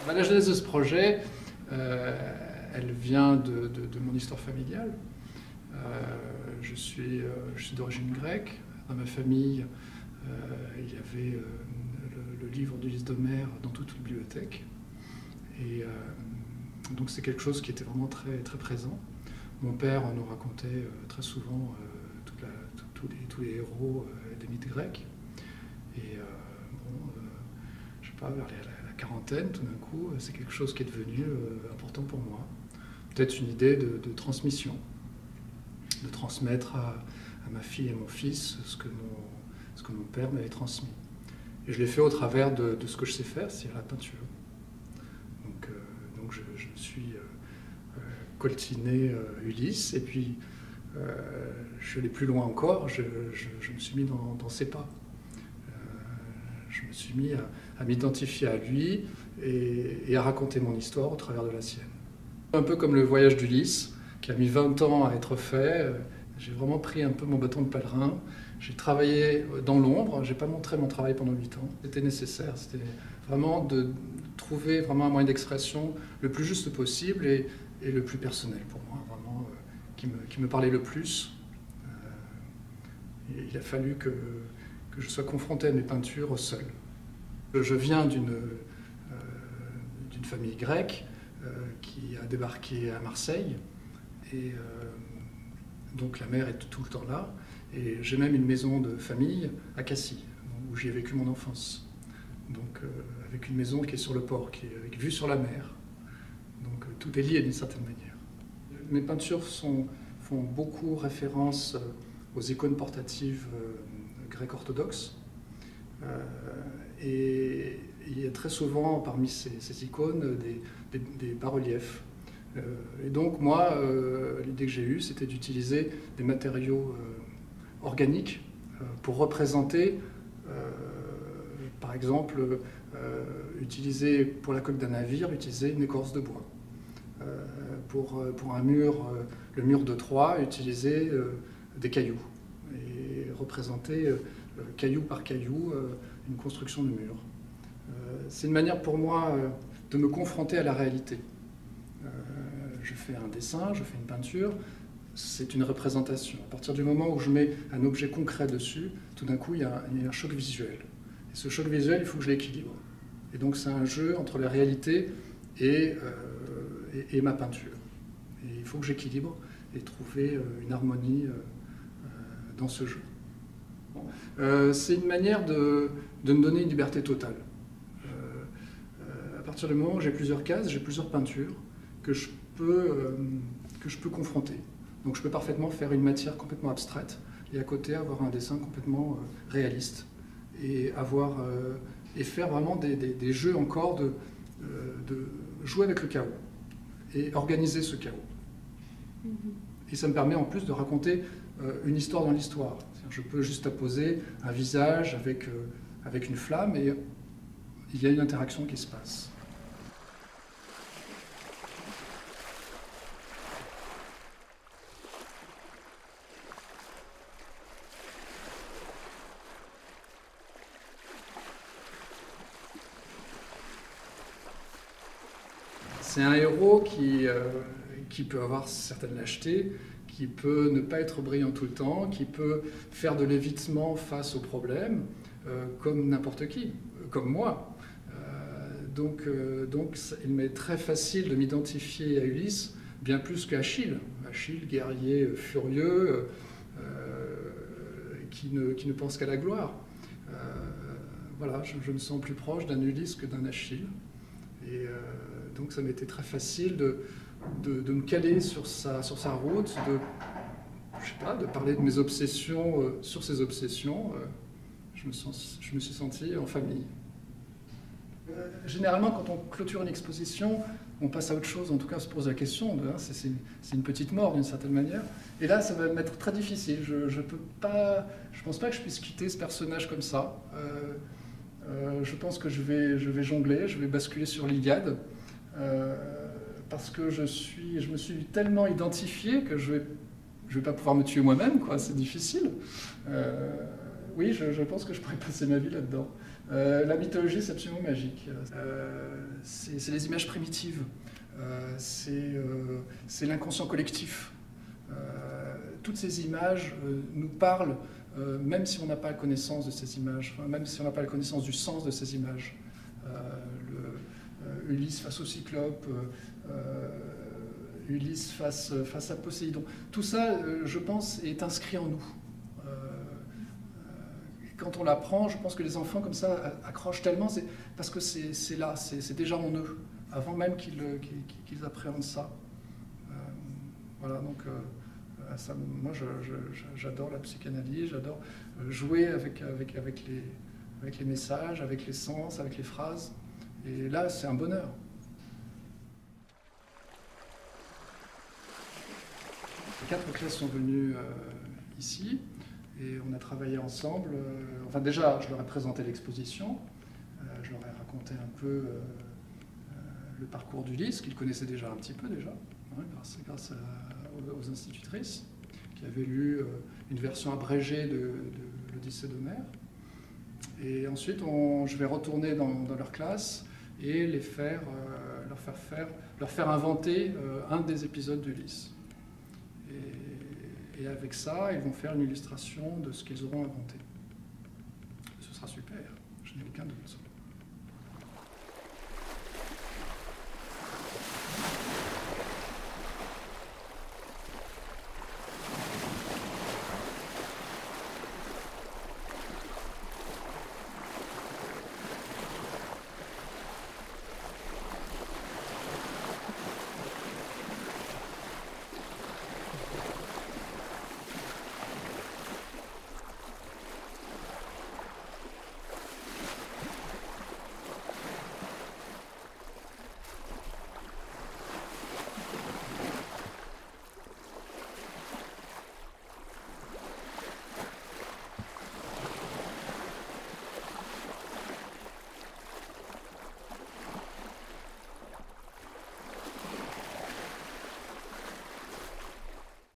La genèse de ce projet, elle vient de mon histoire familiale. Je suis d'origine grecque. Dans ma famille, il y avait le livre d'Ulysse d'Homère dans toute la bibliothèque. Et donc c'est quelque chose qui était vraiment très, très présent. Mon père nous racontait très souvent tous les héros des mythes grecs. Et je sais pas, vers la quarantaine, tout d'un coup, c'est quelque chose qui est devenu important pour moi. Peut-être une idée de transmission, de transmettre à ma fille et mon fils ce que mon père m'avait transmis. Et je l'ai fait au travers de ce que je sais faire, c'est la peinture. Donc je me suis coltiné Ulysse, et puis je suis allé plus loin encore, je me suis mis dans ses pas. Je me suis mis à m'identifier à lui et à raconter mon histoire au travers de la sienne. Un peu comme le voyage d'Ulysse, qui a mis 20 ans à être fait. J'ai vraiment pris un peu mon bâton de pèlerin. J'ai travaillé dans l'ombre, j'ai pas montré mon travail pendant 8 ans. C'était nécessaire, c'était vraiment de trouver vraiment un moyen d'expression le plus juste possible et le plus personnel pour moi, vraiment qui me parlait le plus. Et il a fallu que je sois confronté à mes peintures seul. Je viens d'une famille grecque qui a débarqué à Marseille, et donc la mer est tout le temps là. Et j'ai même une maison de famille à Cassis, où j'y ai vécu mon enfance. Donc avec une maison qui est sur le port, qui est avec vue sur la mer. Donc tout est lié d'une certaine manière. Mes peintures font beaucoup référence aux icônes portatives grecques orthodoxes. Et il y a très souvent parmi ces icônes des bas-reliefs. Et donc moi, l'idée que j'ai eue, c'était d'utiliser des matériaux organiques pour représenter, par exemple, utiliser pour la coque d'un navire, utiliser une écorce de bois. Pour un mur, le mur de Troie, utiliser des cailloux et représenter caillou par caillou une construction de mur. C'est une manière pour moi de me confronter à la réalité. Je fais un dessin, je fais une peinture, c'est une représentation. À partir du moment où je mets un objet concret dessus, tout d'un coup il y a un choc visuel. Et ce choc visuel, il faut que je l'équilibre. Et donc c'est un jeu entre la réalité et ma peinture. Et il faut que j'équilibre et trouver une harmonie dans ce jeu. C'est une manière de me donner une liberté totale. À partir du moment où j'ai plusieurs cases, j'ai plusieurs peintures que je peux confronter. Donc je peux parfaitement faire une matière complètement abstraite et à côté avoir un dessin complètement réaliste et faire vraiment des jeux encore de jouer avec le chaos et organiser ce chaos. Et ça me permet en plus de raconter une histoire dans l'histoire. Je peux juste apposer un visage avec une flamme et il y a une interaction qui se passe. C'est un héros qui peut avoir certaines lâchetés, qui peut ne pas être brillant tout le temps, qui peut faire de l'évitement face aux problèmes, comme n'importe qui, comme moi. Donc il m'est très facile de m'identifier à Ulysse, bien plus qu'à Achille. Achille, guerrier furieux, qui ne pense qu'à la gloire. Voilà, je me sens plus proche d'un Ulysse que d'un Achille. Et donc ça m'était très facile de me caler sur sa route, de parler de mes obsessions sur ses obsessions. Je me suis senti en famille. Généralement, quand on clôture une exposition, on passe à autre chose. En tout cas, on se pose la question. C'est une petite mort d'une certaine manière. Et là, ça va m'être très difficile. Je pense pas que je puisse quitter ce personnage comme ça. Je pense que je vais jongler, je vais basculer sur l'Iliade. Parce que je me suis tellement identifié que je vais pas pouvoir me tuer moi-même, quoi. C'est difficile. Oui, je pense que je pourrais passer ma vie là-dedans. La mythologie, c'est absolument magique. C'est les images primitives. C'est l'inconscient collectif. Toutes ces images nous parlent, même si on n'a pas la connaissance de ces images, enfin, même si on n'a pas la connaissance du sens de ces images. Ulysse face au Cyclope, Ulysse face à Poséidon. Tout ça, je pense, est inscrit en nous. Quand on l'apprend, je pense que les enfants comme ça accrochent tellement, parce que c'est là, c'est déjà en eux, avant même qu'ils appréhendent ça. Voilà, donc ça, moi j'adore la psychanalyse, j'adore jouer avec les messages, avec les sens, avec les phrases. Et là, c'est un bonheur. Les 4 classes sont venues ici. Et on a travaillé ensemble. Enfin, déjà, je leur ai présenté l'exposition. Je leur ai raconté un peu le parcours d'Ulysse, qu'ils connaissaient déjà un petit peu déjà, hein, grâce aux institutrices, qui avaient lu une version abrégée de l'Odyssée d'Homère. Et ensuite, je vais retourner dans leur classe et leur faire inventer un des épisodes d'Ulysse. Et avec ça, ils vont faire une illustration de ce qu'ils auront inventé. Ce sera super, je n'ai aucun doute.